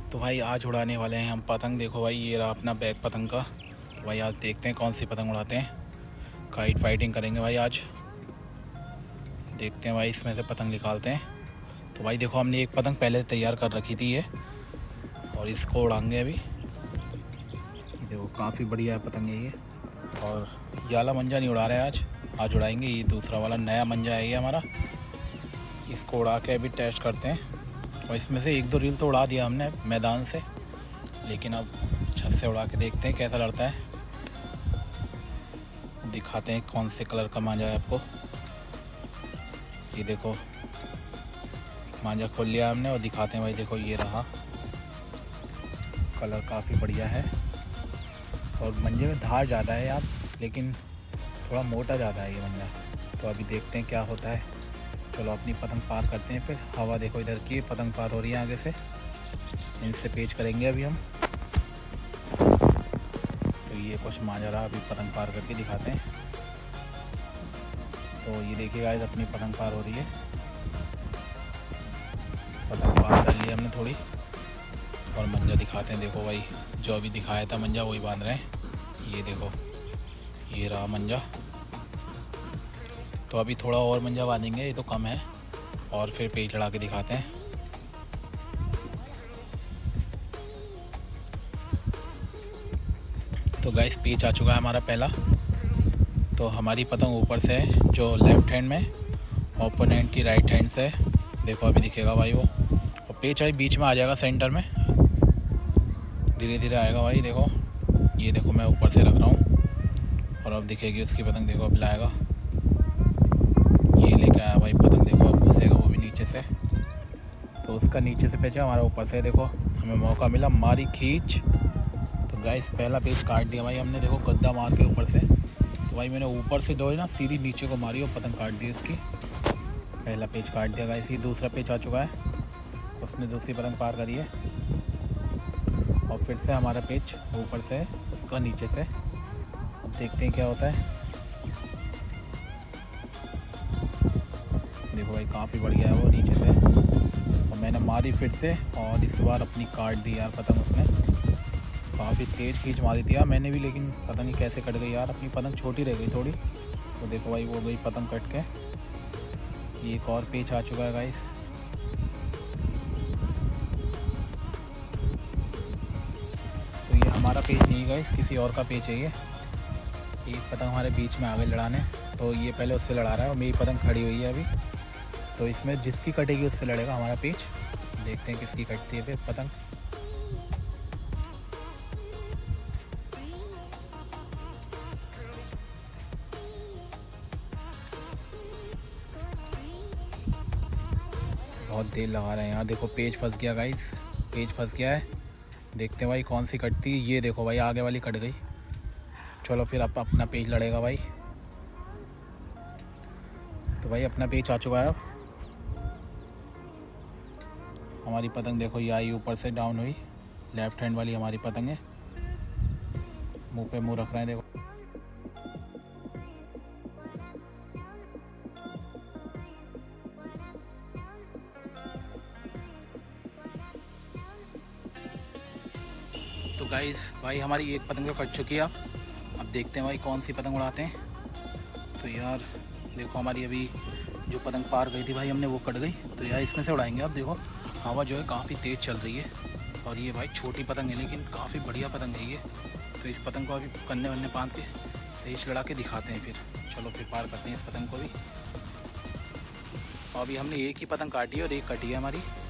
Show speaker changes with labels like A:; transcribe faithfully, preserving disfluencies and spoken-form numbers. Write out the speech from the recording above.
A: तो भाई आज उड़ाने वाले हैं हम पतंग। देखो भाई ये रहा अपना बैग पतंग का। तो भाई आज देखते हैं कौन सी पतंग उड़ाते हैं। काइट फाइटिंग करेंगे भाई आज। देखते हैं भाई इसमें से पतंग निकालते हैं। तो भाई देखो हमने एक पतंग पहले तैयार कर रखी थी ये, और इसको उड़ाएंगे अभी। देखो काफ़ी बढ़िया है पतंग है ये। और ये वाला मंजा नहीं उड़ा रहे हैं आज आज उड़ाएंगे ये दूसरा वाला नया मंजा है ये हमारा। इसको उड़ा के अभी टेस्ट करते हैं। और इसमें से एक दो रील तो उड़ा दिया हमने मैदान से, लेकिन अब छत से उड़ा के देखते हैं कैसा लड़ता है। दिखाते हैं कौन से कलर का मांझा है आपको। ये देखो मांझा खोल लिया हमने और दिखाते हैं भाई। देखो ये रहा, कलर काफ़ी बढ़िया है। और मंजे में धार ज़्यादा है यार, लेकिन थोड़ा मोटा ज़्यादा है ये मंजा। तो अभी देखते हैं क्या होता है। चलो अपनी पतंग पार करते हैं फिर। हवा देखो इधर की पतंग पार हो रही है आगे से। इनसे पेच करेंगे अभी हम। तो ये कुछ मांझा रहा, अभी पतंग पार करके दिखाते हैं। तो ये देखिए गाइस अपनी पतंग पार हो रही है। पतंग पार कर ली हमने थोड़ी, और मंजा दिखाते हैं। देखो भाई जो अभी दिखाया था मंजा वही बांध रहे हैं। ये देखो ये रहा मंजा। तो अभी थोड़ा और मंजा बांधेंगे, ये तो कम है, और फिर पेच चढ़ा के दिखाते हैं। तो गाइस पेच आ चुका है हमारा पहला। तो हमारी पतंग ऊपर से है जो लेफ़्ट हैंड में, ओपोनेंट की राइट हैंड से। देखो अभी दिखेगा भाई वो। और पेच अभी बीच में आ जाएगा सेंटर में, धीरे धीरे आएगा भाई। देखो ये देखो मैं ऊपर से रख रहा हूँ, और अब दिखेगी उसकी पतंग। देखो अब लाएगा, ये लेके आया भाई पतंग। देखो अब घुसेगा वो भी नीचे से। तो उसका नीचे से पेचा, हमारा ऊपर से। देखो हमें मौका मिला, मारी खींच। तो गाइस पहला पेच काट दिया भाई हमने। देखो गद्दा मार के ऊपर से। तो भाई मैंने ऊपर से जो है ना सीधी नीचे को मारी और पतंग काट दी उसकी। पहला पेच काट दिया गाइस। ये दूसरा पेच आ चुका है, उसने दूसरी पतंग पार करी है। और फिर से हमारा पेच ऊपर से उसका नीचे से। अब देखते हैं क्या होता है। देखो भाई काफ़ी बढ़िया है वो नीचे से। और मैंने मारी फिर से, और इस बार अपनी काट दी यार पतंग उसने। काफ़ी तेज़ खींच मारी थी यार मैंने भी, लेकिन पता नहीं कैसे कट गई यार। अपनी पतंग छोटी रह गई थोड़ी। तो देखो भाई वो गई पतंग कट के। ये एक और पेच आ चुका है गाइस। तो ये हमारा पेच नहीं है गाइस, किसी और का पेच है ये। एक पतंग हमारे बीच में आ गई लड़ाने। तो ये पहले उससे लड़ा रहा है, और मेरी पतंग खड़ी हुई है अभी। तो इसमें जिसकी कटेगी उससे लड़ेगा हमारा पेच। देखते हैं किसकी कटती है फिर पतंग। बहुत देर लगा रहे हैं यार। देखो पेच फंस गया गाइस, पेच फंस गया है। देखते हैं भाई कौन सी कटती है। ये देखो भाई आगे वाली कट गई। चलो फिर अब अपना पेच लड़ेगा भाई। तो भाई अपना पेच आ चुका है अब। हमारी पतंग देखो ये आई ऊपर से डाउन हुई। लेफ्ट हैंड वाली हमारी पतंग है। मुंह पे मुंह रख रहे हैं देखो। तो गाइस भाई हमारी एक पतंग तो कट चुकी है। अब देखते हैं भाई कौन सी पतंग उड़ाते हैं। तो यार देखो हमारी अभी जो पतंग पार गई थी भाई हमने, वो कट गई। तो यार इसमें से उड़ाएंगे। अब देखो हवा जो है काफ़ी तेज़ चल रही है, और ये भाई छोटी पतंग है लेकिन काफ़ी बढ़िया पतंग है ये। तो इस पतंग को अभी कन्ने वन्ने बांध के तेज लड़ा के दिखाते हैं फिर। चलो फिर पार करते हैं इस पतंग को भी। और अभी हमने एक ही पतंग काटी है और एक कटी है हमारी।